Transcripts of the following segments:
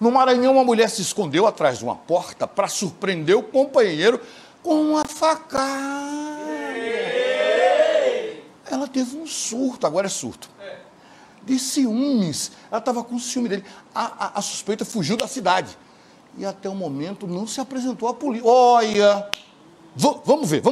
No Maranhão, uma mulher se escondeu atrás de uma porta para surpreender o companheiro com uma facada. Ela teve um surto, agora é surto, de ciúmes. Ela estava com ciúme dele. A suspeita fugiu da cidade. E até o momento não se apresentou à polícia. Olha, vamos ver.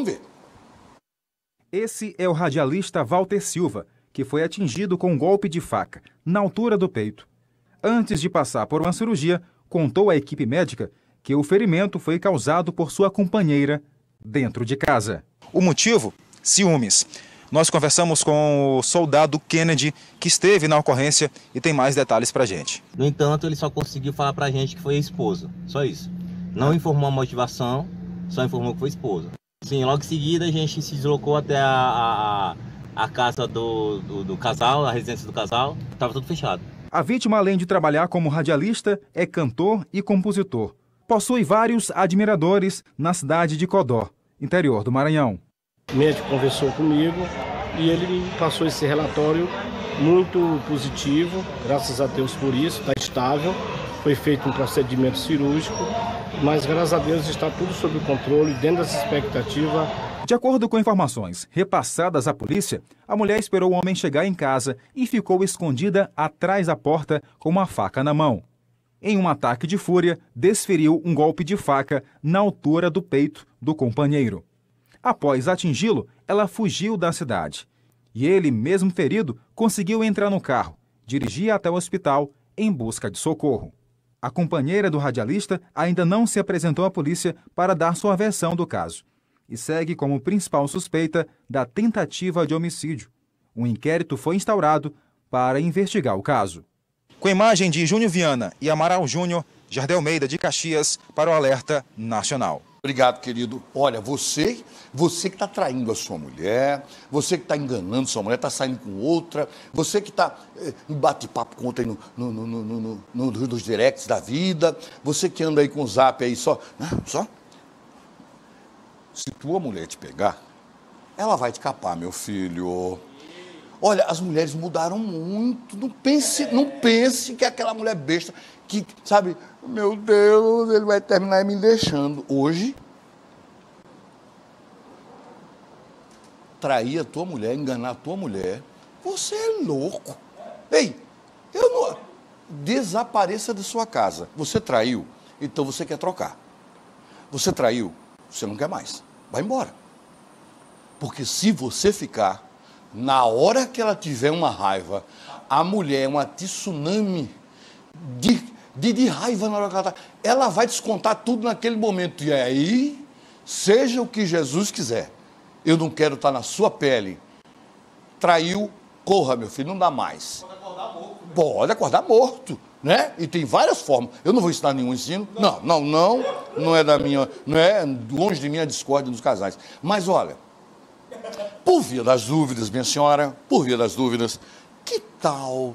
Esse é o radialista Walter Silva, que foi atingido com um golpe de faca, na altura do peito. Antes de passar por uma cirurgia, contou à equipe médica que o ferimento foi causado por sua companheira dentro de casa. O motivo? Ciúmes. Nós conversamos com o soldado Kennedy, que esteve na ocorrência e tem mais detalhes pra gente. No entanto, ele só conseguiu falar pra gente que foi a esposa, só isso. Não informou a motivação, só informou que foi esposa. Sim, logo em seguida a gente se deslocou até a casa do casal, a residência do casal, estava tudo fechado. A vítima, além de trabalhar como radialista, é cantor e compositor. Possui vários admiradores na cidade de Codó, interior do Maranhão. O médico conversou comigo e ele me passou esse relatório muito positivo, graças a Deus por isso, está estável. Foi feito um procedimento cirúrgico, mas graças a Deus está tudo sob controle, dentro dessa expectativa. De acordo com informações repassadas à polícia, a mulher esperou o homem chegar em casa e ficou escondida atrás da porta com uma faca na mão. Em um ataque de fúria, desferiu um golpe de faca na altura do peito do companheiro. Após atingi-lo, ela fugiu da cidade. E ele, mesmo ferido, conseguiu entrar no carro, dirigir até o hospital em busca de socorro. A companheira do radialista ainda não se apresentou à polícia para dar sua versão do caso e segue como principal suspeita da tentativa de homicídio. Um inquérito foi instaurado para investigar o caso. Com imagem de Júnior Viana e Amaral Júnior, Jardel Almeida de Caxias para o Alerta Nacional. Obrigado, querido. Olha, você que está traindo a sua mulher, você que está enganando sua mulher, está saindo com outra, você que está em bate-papo com outra aí nos directs da vida, você que anda aí com o zap aí só. Se tua mulher te pegar, ela vai te capar, meu filho. Olha, as mulheres mudaram muito. Não pense que é aquela mulher besta que, sabe, meu Deus, ele vai terminar me deixando. Hoje, trair a tua mulher, enganar a tua mulher, você é louco. Ei, desapareça da sua casa. Você traiu, então você quer trocar. Você traiu, você não quer mais. Vai embora. Porque se você ficar, na hora que ela tiver uma raiva, a mulher é uma tsunami de raiva na hora que ela vai descontar tudo naquele momento. E aí, seja o que Jesus quiser. Eu não quero estar na sua pele. Traiu, corra, meu filho, não dá mais. Pode acordar morto. Pode acordar morto, né? E tem várias formas. Eu não vou ensinar nenhum ensino. Não é da minha, não é longe de mim a discórdia dos casais. Mas olha, por via das dúvidas, minha senhora, por via das dúvidas, que tal?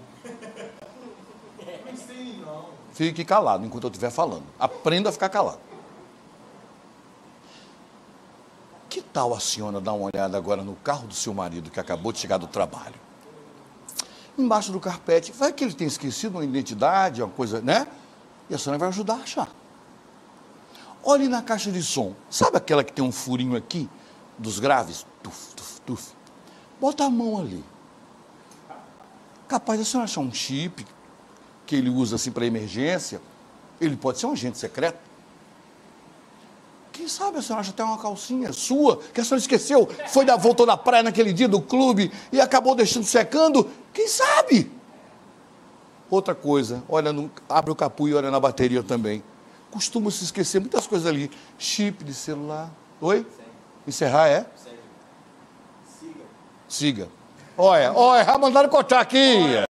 Fique calado enquanto eu estiver falando. Aprenda a ficar calado. Que tal a senhora dar uma olhada agora no carro do seu marido que acabou de chegar do trabalho? Embaixo do carpete, vai que ele tem esquecido uma identidade, uma coisa, né? E a senhora vai ajudar a achar. Olhe na caixa de som. Sabe aquela que tem um furinho aqui, dos graves? Tuf, tuf, tuf. Bota a mão ali. Capaz da senhora achar um chip que ele usa assim para emergência. Ele pode ser um agente secreto. Quem sabe a senhora acha até uma calcinha sua, que a senhora esqueceu, voltou da praia naquele dia do clube e acabou deixando secando. Quem sabe? Outra coisa, abre o capô e olha na bateria também. Costuma se esquecer muitas coisas ali. Chip de celular. Oi? Encerrar é? Siga. Olha, já mandaram cortar aqui.